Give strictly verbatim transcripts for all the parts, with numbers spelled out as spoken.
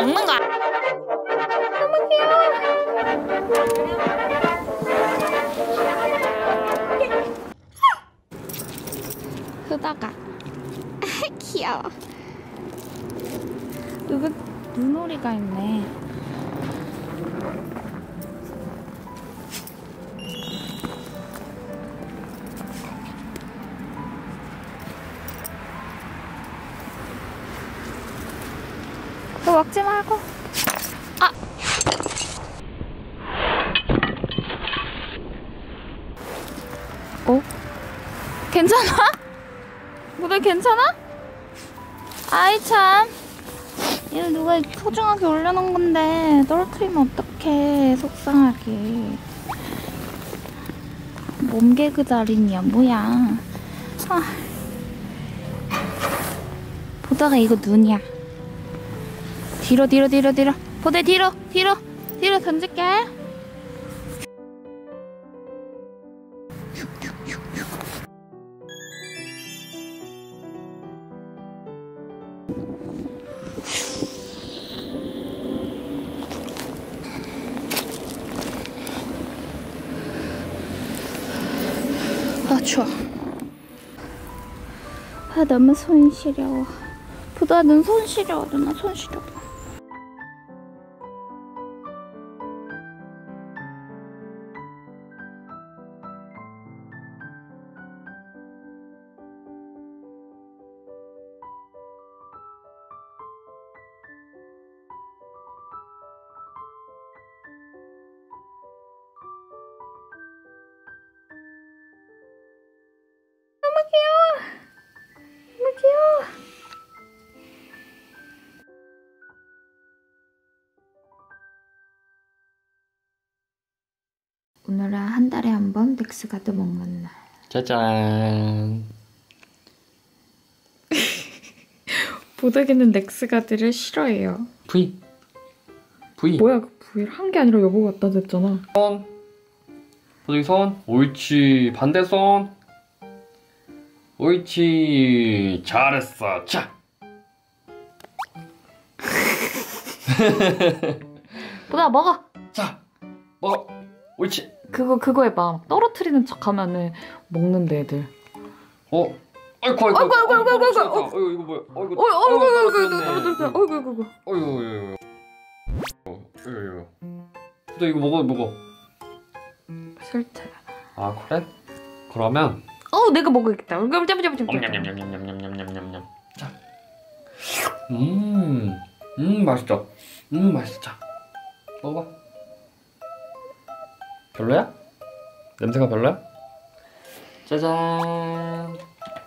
먹는 거야. 너무 귀여워. 그다가 귀여워. 여기 눈오리가 있네. 너 먹지 말고. 아! 어? 괜찮아? 모델 괜찮아? 아이 참. 이거 누가 소중하게 올려놓은 건데 떨어뜨리면 어떡해. 속상하게. 몸개그 자리냐 뭐야. 아. 보다가 이거 눈이야. 뒤로 뒤로 뒤로 뒤로. 보대 뒤로 뒤로 뒤로 던질게. 아 추워. 아 너무 손 시려워. 보다 눈 손 시려워. 누나 손 시려워. 너무 귀여워. 너무 귀여워. 오늘은 한 달에 한 번 넥스가드 먹는 날. 짜잔. 보드기는 넥스가드를 싫어해요. V. V. 뭐야, 그 V를 한 게 아니라 여보가 갖다 댔잖아. 손. 보드기 손. 옳지. 반대 손. 옳지. 잘했어. 자. 보다 먹어. 자. 먹어. 옳지. 그거 그거 해봐. 떨어뜨리는 척하면은 먹는데 애들. 어. 아이고 아이고 아이고, 아이고, 아이고, 아이고, 아이고. 아이고 이거 뭐야? 아이고. 어이 어이구 어이구 떨어졌네. 떨어졌어. 어이구 어이구. 어이구 어이구. 어이구. 너 이거 먹어 먹어. 싫대. 아 그래? 그러면. 어 내가 먹어야겠다. 냠냠냠냠냠냠냠냠냠. 자. 음. 음 맛있다. 음 맛있어. 자. 먹어봐. 별로야? 냄새가 별로야? 짜잔.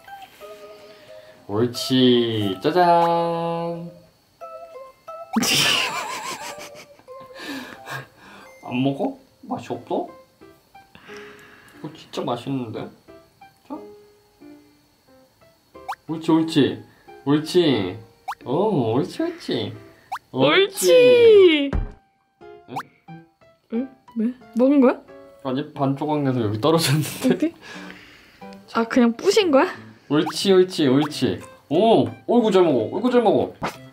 옳지. 짜잔. 안 먹어? 맛이 없어? 이거 진짜 맛있는데? 자. 옳지 옳지. 옳지. 어 옳지 옳지. 옳지. 응? 응? 왜? 먹은 거야? 아니 반 조각 내서 여기 떨어졌는데. 어디? 아 그냥 부신 거야? 옳지 옳지 옳지. 오 어이구 잘 먹어. 어이구 잘 먹어.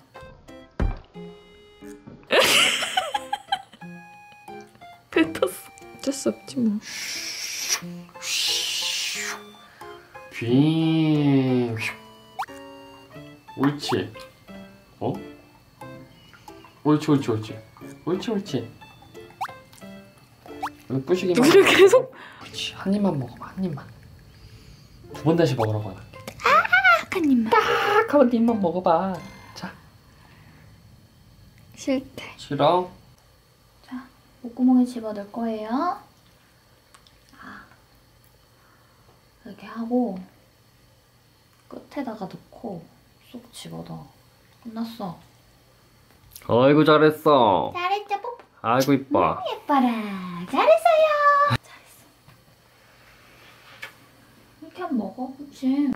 뱉었어. 어쩔 수 없지 뭐. 빙. 옳지. 어? 옳지 옳지 옳지. 옳지 옳지. 이거 부시기만. 우리 계속. 그렇지. 한 입만 먹어봐. 한 입만. 두 번 다시 먹으라고 해. 딱 한 입만. 딱 한 입만 먹어봐. 자. 싫대. 싫어? 자, 목구멍에 집어넣을 거예요. 아, 이렇게 하고 끝에다가 넣고 쏙 집어넣어. 끝났어. 아이고 잘했어. 잘했죠, 뽀뽀. 아이고 이뻐. 예뻐라. 잘했어요. 잘했어. 이렇게 하면 먹어, 그치?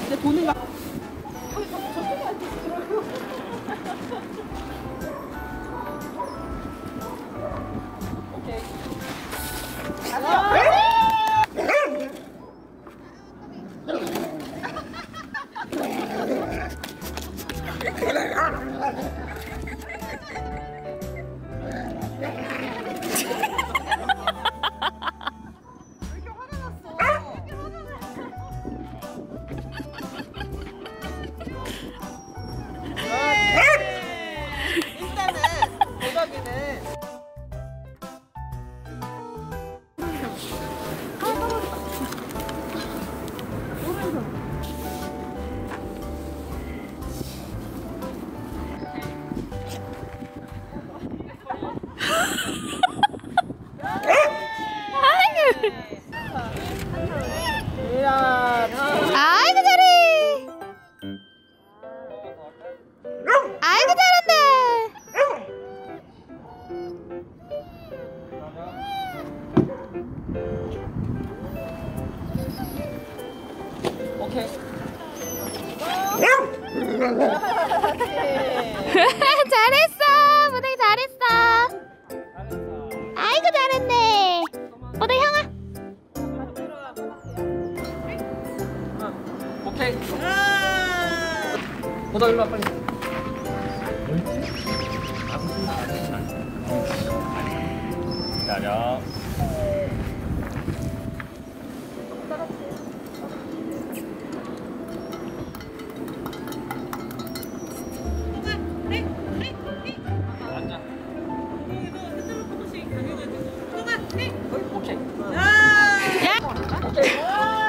이제 도는 거. 아이고 잘해. 아이고 잘한다. 오케이. 잘했어. 무대기 잘했어. 아이고 잘했네. 무대기 형아. 오케이. 보다 일로 와 빨리. 기다려. 앉아. 오케이. 오케이.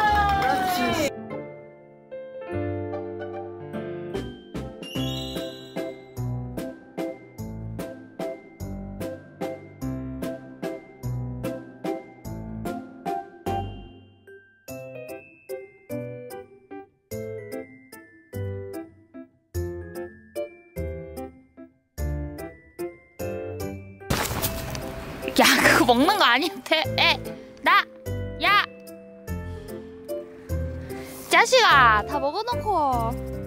야, 그거 먹는 거 아닌데? 에, 나, 야, 자식아, 다 먹어놓고.